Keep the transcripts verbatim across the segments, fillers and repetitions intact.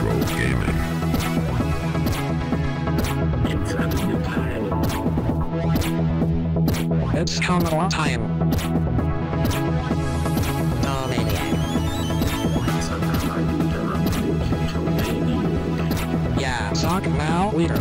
Retro Gaming. It's Kamala time. Yeah, sag mal wieder.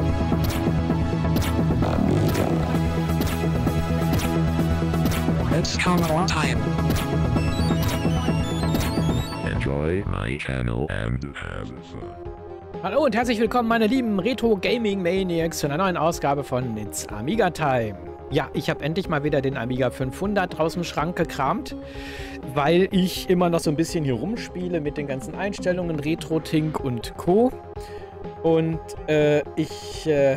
It's Kamala time. Enjoy my channel and have fun. Hallo und herzlich willkommen, meine lieben Retro Gaming Maniacs, zu einer neuen Ausgabe von It's Amiga Time. Ja, ich habe endlich mal wieder den Amiga fünfhundert aus dem Schrank gekramt, weil ich immer noch so ein bisschen hier rumspiele mit den ganzen Einstellungen, Retro-Tink und Co. Und äh, ich, äh,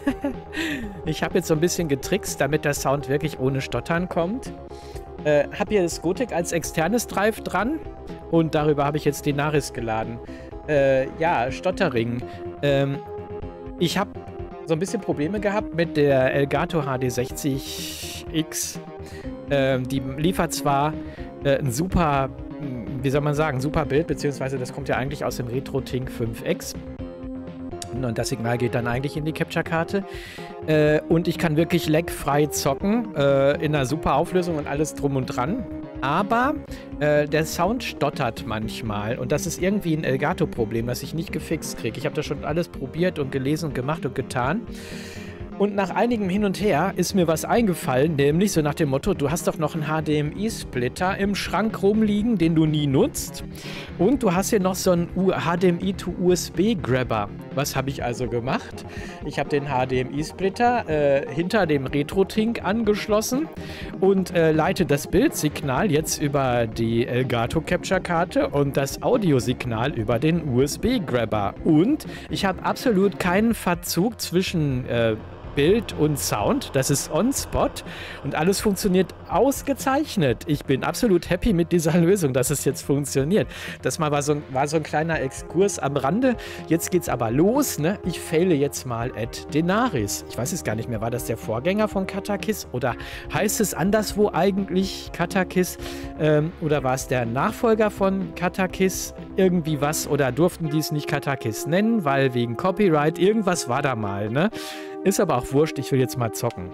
ich habe jetzt so ein bisschen getrickst, damit der Sound wirklich ohne Stottern kommt. Äh, habe hier das Gotek als externes Drive dran und darüber habe ich jetzt den Naris geladen. Äh, ja, Stottering. Ähm, ich habe so ein bisschen Probleme gehabt mit der Elgato H D sechzig X. Ähm, die liefert zwar äh, ein super, wie soll man sagen, super Bild, beziehungsweise das kommt ja eigentlich aus dem Retro-Tink fünf X. Und das Signal geht dann eigentlich in die Capture-Karte. Äh, und ich kann wirklich lagfrei zocken, äh, in einer super Auflösung und alles drum und dran. Aber äh, der Sound stottert manchmal und das ist irgendwie ein Elgato-Problem, das ich nicht gefixt kriege. Ich habe das schon alles probiert und gelesen und gemacht und getan. Und nach einigem Hin und Her ist mir was eingefallen, nämlich so nach dem Motto, du hast doch noch einen H D M I-Splitter im Schrank rumliegen, den du nie nutzt. Und du hast hier noch so einen H D M I to U S B-Grabber. Was habe ich also gemacht? Ich habe den H D M I-Splitter äh, hinter dem Retro-Tink angeschlossen und äh, leite das Bildsignal jetzt über die Elgato Capture-Karte und das Audiosignal über den U S B-Grabber. Und ich habe absolut keinen Verzug zwischen äh, Bild und Sound, das ist on-spot und alles funktioniert ausgezeichnet. Ich bin absolut happy mit dieser Lösung, dass es jetzt funktioniert. Das mal war so ein, war so ein kleiner Exkurs am Rande. Jetzt geht's aber los, ne? Ich faile jetzt mal at Denaris. Ich weiß es gar nicht mehr, war das der Vorgänger von Katakis oder heißt es anderswo eigentlich Katakis ähm, oder war es der Nachfolger von Katakis? Irgendwie was oder durften die es nicht Katakis nennen, weil wegen Copyright irgendwas war da mal, ne? Ist aber auch wurscht, ich will jetzt mal zocken.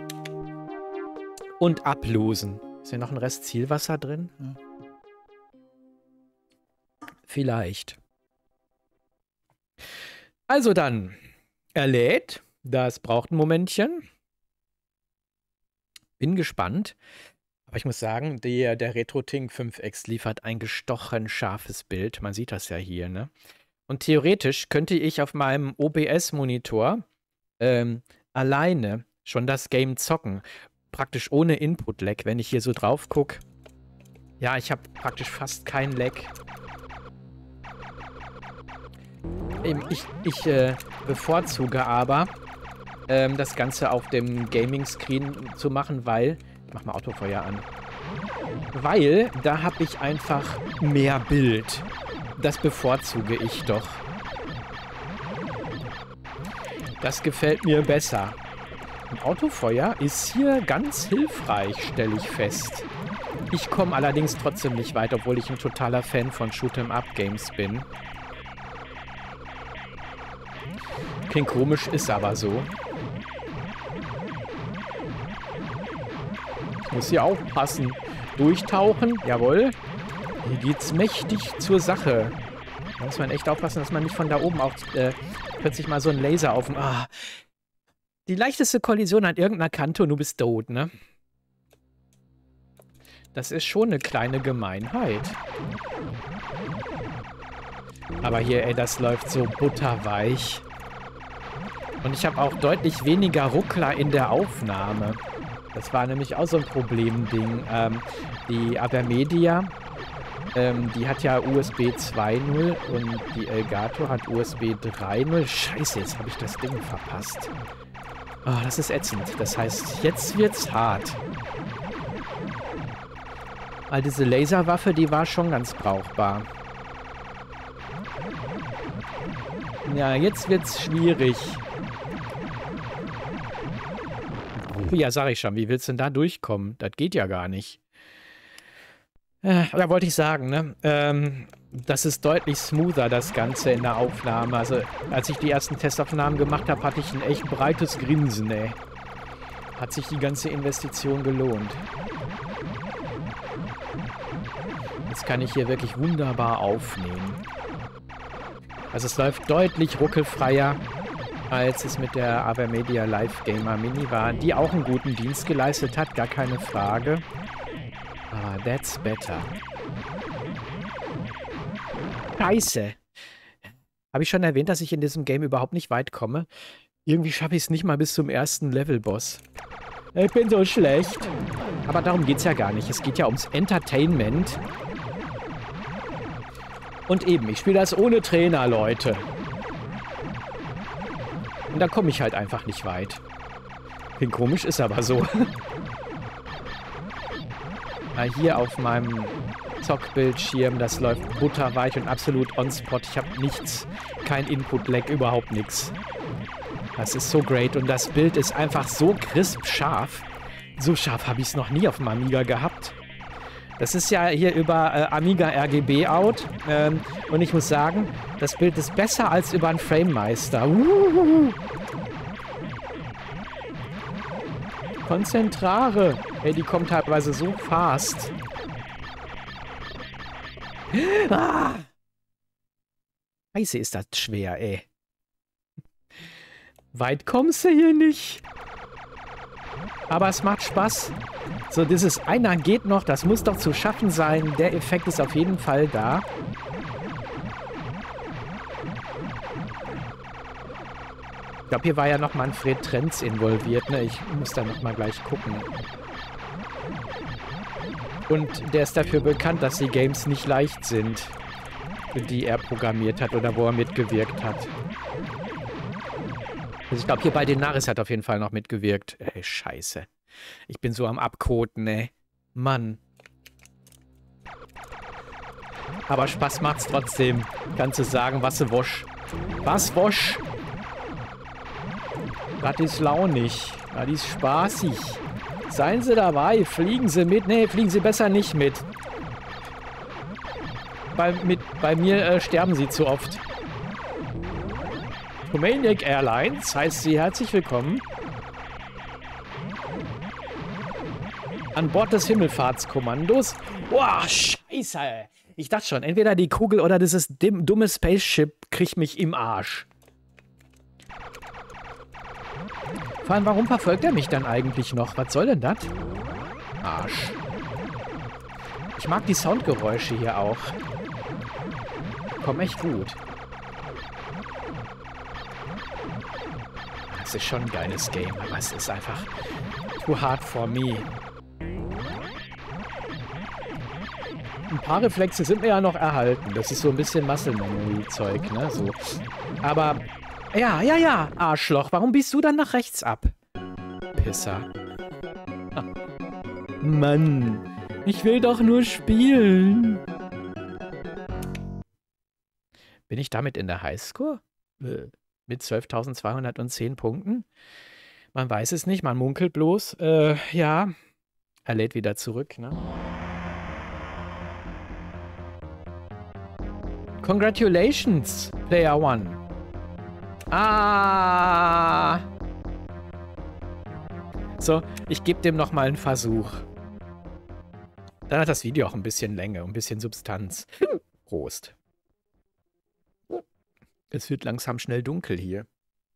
Und ablosen. Ist hier noch ein Rest Zielwasser drin? Ja. Vielleicht. Also dann, er lädt. Das braucht ein Momentchen. Bin gespannt. Aber ich muss sagen, der, der Retro-Tink fünf X liefert ein gestochen scharfes Bild. Man sieht das ja hier, ne? Und theoretisch könnte ich auf meinem O B S-Monitor Ähm, alleine schon das Game zocken. Praktisch ohne Input-Lag, wenn ich hier so drauf gucke. Ja, ich habe praktisch fast kein Lag. Ich, ich äh, bevorzuge aber, ähm, das Ganze auf dem Gaming-Screen zu machen, weil... Ich mach mal Autofeuer an. Weil da habe ich einfach mehr Bild. Das bevorzuge ich doch. Das gefällt mir besser. Ein Autofeuer ist hier ganz hilfreich, stelle ich fest. Ich komme allerdings trotzdem nicht weit, obwohl ich ein totaler Fan von Shoot'em-up-Games bin. Klingt komisch, ist aber so. Ich muss hier aufpassen. Durchtauchen, jawohl. Hier geht's mächtig zur Sache. Da muss man echt aufpassen, dass man nicht von da oben auch äh, plötzlich mal so ein Laser auf dem... Ah. Die leichteste Kollision an irgendeiner Kante und du bist tot, ne? Das ist schon eine kleine Gemeinheit. Aber hier, ey, das läuft so butterweich. Und ich habe auch deutlich weniger Ruckler in der Aufnahme. Das war nämlich auch so ein Problemding. Ähm, die Avermedia... Ähm, die hat ja U S B zwei Punkt null und die Elgato hat U S B drei Punkt null. Scheiße, jetzt habe ich das Ding verpasst. Oh, das ist ätzend. Das heißt, jetzt wird's hart. Weil diese Laserwaffe, die war schon ganz brauchbar. Ja, jetzt wird's schwierig. Ja, sag ich schon. Wie willst du denn da durchkommen? Das geht ja gar nicht. Äh, da wollte ich sagen, ne? Ähm, das ist deutlich smoother, das Ganze in der Aufnahme. Also, als ich die ersten Testaufnahmen gemacht habe, hatte ich ein echt breites Grinsen, ey. Hat sich die ganze Investition gelohnt. Jetzt kann ich hier wirklich wunderbar aufnehmen. Also es läuft deutlich ruckelfreier, als es mit der Avermedia Live Gamer Mini war, die auch einen guten Dienst geleistet hat, gar keine Frage. Aber that's better. Scheiße. Habe ich schon erwähnt, dass ich in diesem Game überhaupt nicht weit komme? Irgendwie schaffe ich es nicht mal bis zum ersten Level-Boss. Ich bin so schlecht. Aber darum geht es ja gar nicht. Es geht ja ums Entertainment. Und eben, ich spiele das ohne Trainer, Leute. Und da komme ich halt einfach nicht weit. Klingt komisch, ist aber so. Mal hier auf meinem Zockbildschirm, das läuft butterweich und absolut on-spot. Ich habe nichts, kein Input-Lag, überhaupt nichts. Das ist so great und das Bild ist einfach so crisp scharf. So scharf habe ich es noch nie auf dem Amiga gehabt. Das ist ja hier über äh, Amiga R G B out. Ähm, und ich muss sagen, das Bild ist besser als über einen Framemeister. Uhuhu. Konzentrare. Ey, die kommt teilweise so fast. Ah! Scheiße, ist das schwer, ey. Weit kommst du hier nicht. Aber es macht Spaß. So, dieses einer geht noch, das muss doch zu schaffen sein. Der Effekt ist auf jeden Fall da. Ich glaube, hier war ja noch Manfred Trenz involviert, ne? Ich muss da noch mal gleich gucken. Und der ist dafür bekannt, dass die Games nicht leicht sind, die er programmiert hat oder wo er mitgewirkt hat. Also ich glaube, hier bei Denaris hat auf jeden Fall noch mitgewirkt. Ey, scheiße. Ich bin so am Abkoten, ey. Mann. Aber Spaß macht's trotzdem. Kannst du sagen, was du wosch. Was wosch? Das ist launig. Das ist spaßig. Seien Sie dabei. Fliegen Sie mit. Nee, fliegen Sie besser nicht mit. Bei, mit, bei mir äh, sterben Sie zu oft. Romaniac Airlines heißt Sie herzlich willkommen an Bord des Himmelfahrtskommandos. Boah, scheiße. Ich dachte schon, entweder die Kugel oder dieses dumme Spaceship kriegt mich im Arsch. Vor allem, warum verfolgt er mich dann eigentlich noch? Was soll denn das? Arsch. Ich mag die Soundgeräusche hier auch. Kommen echt gut. Das ist schon ein geiles Game, aber es ist einfach too hard for me. Ein paar Reflexe sind mir ja noch erhalten. Das ist so ein bisschen Muscle Memory Zeug, ne? So. Aber, ja, ja, ja, Arschloch. Warum biegst du dann nach rechts ab? Pisser. Ah. Mann, ich will doch nur spielen. Bin ich damit in der Highscore? Äh. Mit zwölftausendzweihundertzehn Punkten? Man weiß es nicht, man munkelt bloß. Äh, ja. Er lädt wieder zurück, ne? Congratulations, Player One. Ah. So, ich gebe dem nochmal einen Versuch. Dann hat das Video auch ein bisschen Länge, ein bisschen Substanz. Prost. Es wird langsam schnell dunkel hier.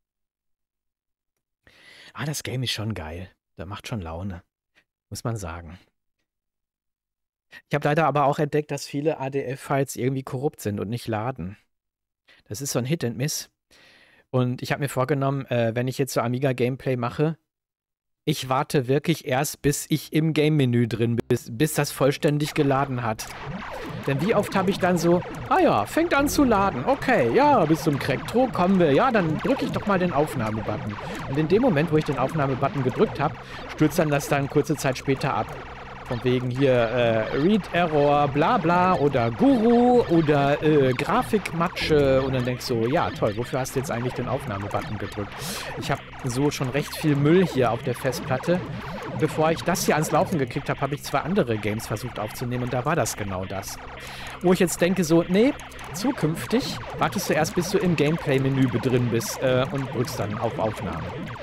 Ah, das Game ist schon geil. Das macht schon Laune. Muss man sagen. Ich habe leider aber auch entdeckt, dass viele A D F-Files irgendwie korrupt sind und nicht laden. Das ist so ein Hit and Miss. Und ich habe mir vorgenommen, äh, wenn ich jetzt so Amiga-Gameplay mache, ich warte wirklich erst, bis ich im Game-Menü drin bin, bis, bis das vollständig geladen hat. Denn wie oft habe ich dann so, ah ja, fängt an zu laden. Okay, ja, bis zum Crack-Tro kommen wir. Ja, dann drücke ich doch mal den Aufnahmebutton. Und in dem Moment, wo ich den Aufnahmebutton gedrückt habe, stürzt dann das dann kurze Zeit später ab. Von wegen hier äh, Read Error, bla bla oder Guru oder äh, Grafikmatsche. Und dann denkst du, ja toll, wofür hast du jetzt eigentlich den Aufnahmebutton gedrückt? Ich habe so schon recht viel Müll hier auf der Festplatte. Bevor ich das hier ans Laufen gekriegt habe, habe ich zwei andere Games versucht aufzunehmen und da war das genau das. Wo ich jetzt denke so, nee, zukünftig wartest du erst, bis du im Gameplay-Menü drin bist äh, und drückst dann auf Aufnahme.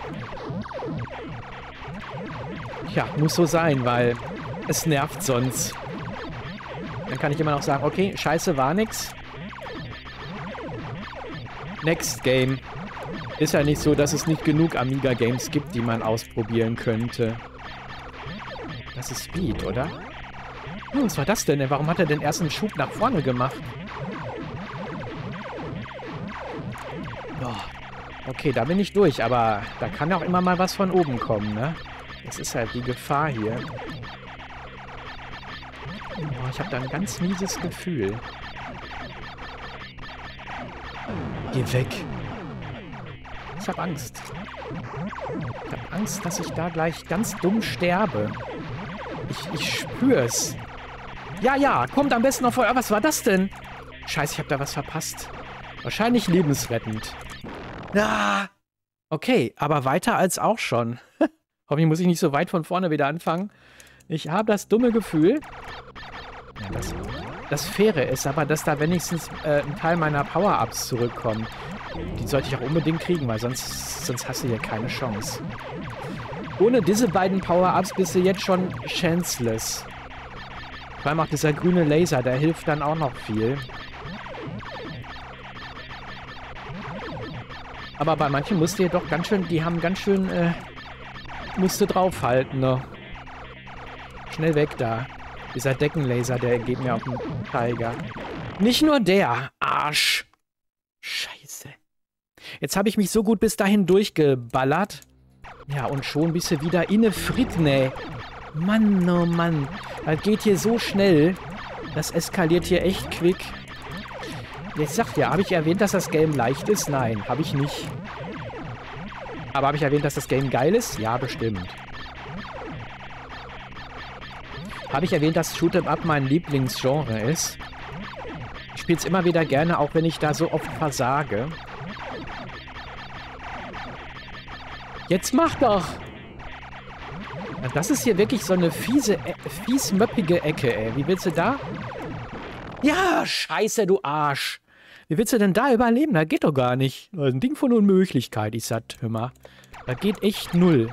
Ja, muss so sein, weil es nervt sonst. Dann kann ich immer noch sagen, okay, scheiße, war nix. Next Game. Ist ja nicht so, dass es nicht genug Amiga-Games gibt, die man ausprobieren könnte. Das ist Speed, oder? Hm, was war das denn? Warum hat er den ersten Schub nach vorne gemacht? Oh. Okay, da bin ich durch, aber da kann auch immer mal was von oben kommen, ne? Das ist halt die Gefahr hier. Oh, ich habe da ein ganz mieses Gefühl. Geh weg. Ich habe Angst. Ich habe Angst, dass ich da gleich ganz dumm sterbe. Ich, ich spür's. Ja, ja, kommt am besten noch vorher. Was war das denn? Scheiße, ich habe da was verpasst. Wahrscheinlich lebensrettend. Ah. Okay, aber weiter als auch schon. Hoffentlich muss ich nicht so weit von vorne wieder anfangen. Ich habe das dumme Gefühl, ja, das, das Faire ist aber, dass da wenigstens äh, ein Teil meiner Power-Ups zurückkommen. Die sollte ich auch unbedingt kriegen, weil sonst, sonst hast du hier keine Chance. Ohne diese beiden Power-Ups bist du jetzt schon chanceless. Vor allem auch dieser grüne Laser, der hilft dann auch noch viel. Aber bei manchen musst du ja doch ganz schön, die haben ganz schön, äh, musst du draufhalten, ne? Schnell weg da. Dieser Deckenlaser, der geht mir auf den Tiger. Nicht nur der, Arsch. Scheiße. Jetzt habe ich mich so gut bis dahin durchgeballert. Ja, und schon bist du wieder inne Fritne. Mann, oh Mann. Das geht hier so schnell. Das eskaliert hier echt quick. Jetzt sagt ja, habe ich erwähnt, dass das Game leicht ist? Nein, habe ich nicht. Aber habe ich erwähnt, dass das Game geil ist? Ja, bestimmt. Habe ich erwähnt, dass Shoot'em Up mein Lieblingsgenre ist? Ich spiele es immer wieder gerne, auch wenn ich da so oft versage. Jetzt mach doch! Das ist hier wirklich so eine fiese, fiesmöppige Ecke, ey. Wie willst du da? Ja, scheiße, du Arsch! Wie willst du denn da überleben? Das geht doch gar nicht. Das ist ein Ding von Unmöglichkeit, ich sag immer. Das geht echt null.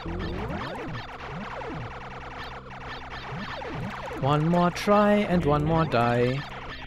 One more try and one more die.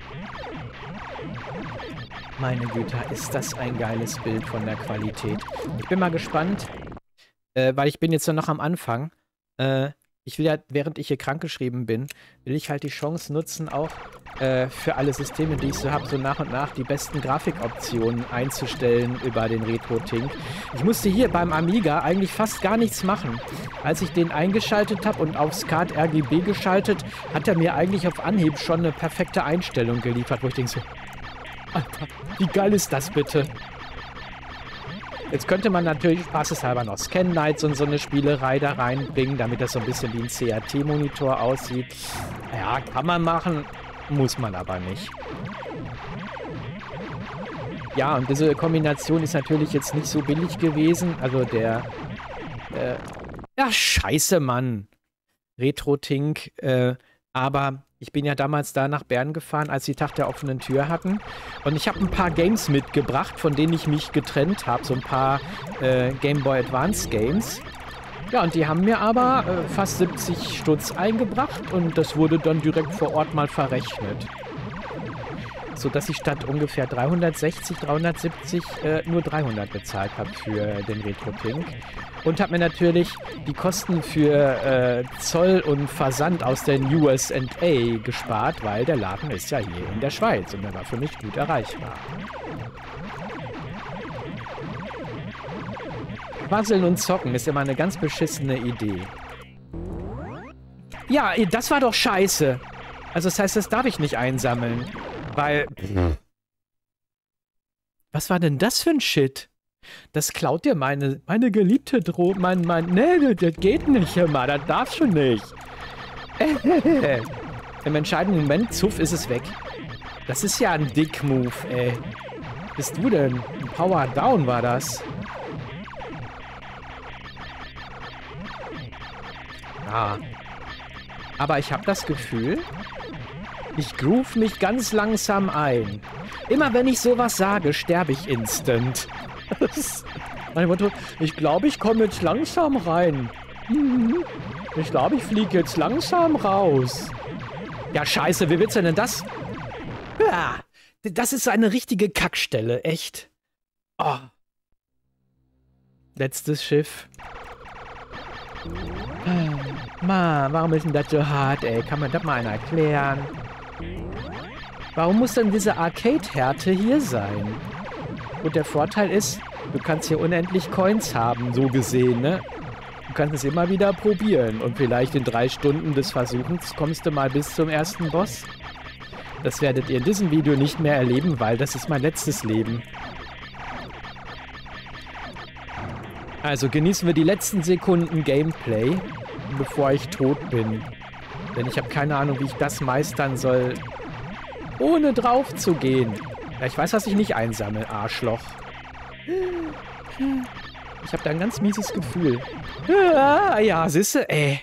Meine Güte, ist das ein geiles Bild von der Qualität. Ich bin mal gespannt, äh, weil ich bin jetzt noch am Anfang. Äh, ich will ja, während ich hier krankgeschrieben bin, will ich halt die Chance nutzen, auch äh, für alle Systeme, die ich so habe, so nach und nach die besten Grafikoptionen einzustellen über den Retro-Tink. Ich musste hier beim Amiga eigentlich fast gar nichts machen. Als ich den eingeschaltet habe und auf SCART R G B geschaltet, hat er mir eigentlich auf Anhieb schon eine perfekte Einstellung geliefert, wo ich denke so, Alter, wie geil ist das bitte? Jetzt könnte man natürlich spaßeshalber noch Scan Knights und so eine Spielerei da reinbringen, damit das so ein bisschen wie ein C R T-Monitor aussieht. Ja, kann man machen, muss man aber nicht. Ja, und diese Kombination ist natürlich jetzt nicht so billig gewesen. Also der... Äh, ja, scheiße, Mann. Retro-Tink. Äh, aber... Ich bin ja damals da nach Bern gefahren, als sie Tag der offenen Tür hatten. Und ich habe ein paar Games mitgebracht, von denen ich mich getrennt habe. So ein paar äh, Game Boy Advance Games. Ja, und die haben mir aber äh, fast siebzig Stutz eingebracht. Und das wurde dann direkt vor Ort mal verrechnet. Sodass ich statt ungefähr dreihundertsechzig, dreihundertsiebzig äh, nur dreihundert bezahlt habe für den Retro-Tink. Und habe mir natürlich die Kosten für äh, Zoll und Versand aus den U S A gespart, weil der Laden ist ja hier in der Schweiz und der war für mich gut erreichbar. Quasseln und zocken ist immer eine ganz beschissene Idee. Ja, das war doch scheiße. Also das heißt, das darf ich nicht einsammeln. Weil... Was war denn das für ein Shit? Das klaut dir meine, meine geliebte Drohne, mein, mein, nee, das geht nicht immer, das darfst du nicht. Im entscheidenden Moment, zuff, ist es weg. Das ist ja ein Dick-Move, ey. Bist du denn? Ein Power Down war das. Ah. Aber ich habe das Gefühl, ich groove mich ganz langsam ein. Immer wenn ich sowas sage, sterbe ich instant. Mein Motto, ich glaube, ich komme jetzt langsam rein. Ich glaube, ich fliege jetzt langsam raus. Ja, scheiße, wie willst du denn das? Ja, das ist eine richtige Kackstelle, echt. Oh. Letztes Schiff. Mann, warum ist denn das so hart, ey? Kann man das mal einer erklären? Warum muss denn diese Arcade-Härte hier sein? Und der Vorteil ist, du kannst hier unendlich Coins haben, so gesehen, ne? Du kannst es immer wieder probieren. Und vielleicht in drei Stunden des Versuchens kommst du mal bis zum ersten Boss. Das werdet ihr in diesem Video nicht mehr erleben, weil das ist mein letztes Leben. Also genießen wir die letzten Sekunden Gameplay, bevor ich tot bin. Denn ich habe keine Ahnung, wie ich das meistern soll, ohne drauf zu gehen. Ja, ich weiß, was ich nicht einsammle, Arschloch. Ich habe da ein ganz mieses Gefühl. Ja, ja, siehste, ey.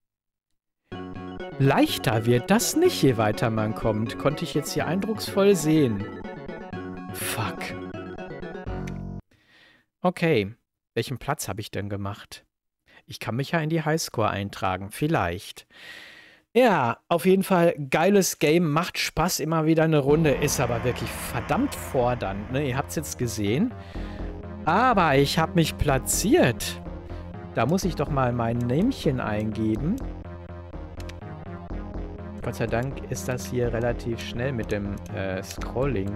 Leichter wird das nicht, je weiter man kommt. Konnte ich jetzt hier eindrucksvoll sehen. Fuck. Okay. Welchen Platz habe ich denn gemacht? Ich kann mich ja in die Highscore eintragen. Vielleicht. Ja, auf jeden Fall geiles Game. Macht Spaß, immer wieder eine Runde. Ist aber wirklich verdammt fordernd, ne? Ihr habt es jetzt gesehen. Aber ich habe mich platziert. Da muss ich doch mal mein Nämchen eingeben. Gott sei Dank ist das hier relativ schnell mit dem äh, Scrolling.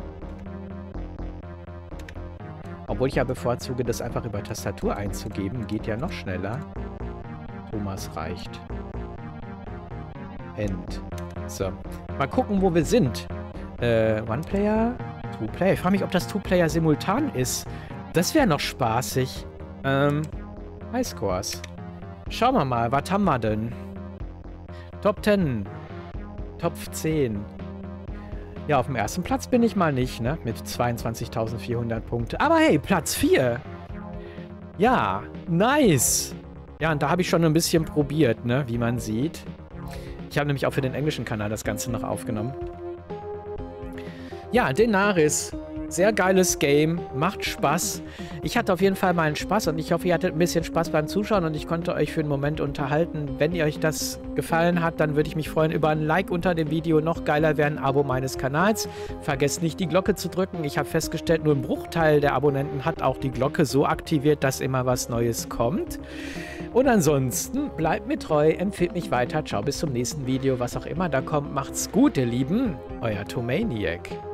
Obwohl ich ja bevorzuge, das einfach über Tastatur einzugeben. Geht ja noch schneller. Thomas reicht. End. So. Mal gucken, wo wir sind. Äh, One-Player? Two-Player? Ich frage mich, ob das Two-Player simultan ist. Das wäre noch spaßig. Ähm, Highscores. Schauen wir mal, was haben wir denn? Top zehn. Top zehn. Ja, auf dem ersten Platz bin ich mal nicht, ne? Mit zweiundzwanzigtausendvierhundert Punkte. Aber hey, Platz vier. Ja, nice. Ja, und da habe ich schon ein bisschen probiert, ne? Wie man sieht. Ich habe nämlich auch für den englischen Kanal das Ganze noch aufgenommen. Ja, Denaris. Sehr geiles Game, macht Spaß. Ich hatte auf jeden Fall meinen Spaß und ich hoffe, ihr hattet ein bisschen Spaß beim Zuschauen und ich konnte euch für einen Moment unterhalten. Wenn ihr euch das gefallen hat, dann würde ich mich freuen über ein Like unter dem Video. Noch geiler wäre ein Abo meines Kanals. Vergesst nicht, die Glocke zu drücken. Ich habe festgestellt, nur ein Bruchteil der Abonnenten hat auch die Glocke so aktiviert, dass immer was Neues kommt. Und ansonsten bleibt mir treu, empfiehlt mich weiter. Ciao, bis zum nächsten Video. Was auch immer da kommt, macht's gut, ihr Lieben. Euer Tomaniac.